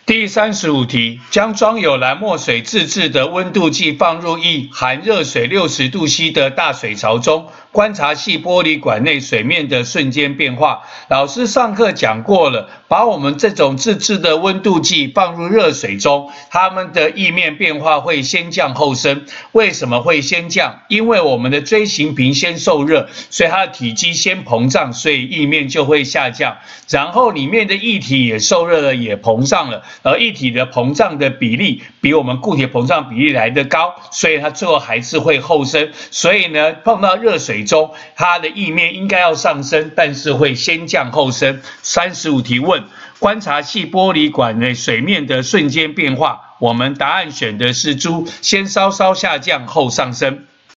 第35题，将装有蓝墨水自制的温度计放入一含热水60度 C 的大水槽中，观察细玻璃管内水面的瞬间变化。老师上课讲过了，把我们这种自制的温度计放入热水中，它们的液面变化会先降后升。为什么会先降？因为我们的锥形瓶先受热，所以它的体积先膨胀，所以液面就会下降。然后里面的液体也受热了，也膨胀了。而液体的膨胀的比例比我们固体膨胀比例来得高，所以它最后还是会后升。所以呢，碰到热水中，它的液面应该要上升，但是会先降后升。35题问：观察细玻璃管内水面的瞬间变化，我们答案选的是猪，先稍稍下降后上升。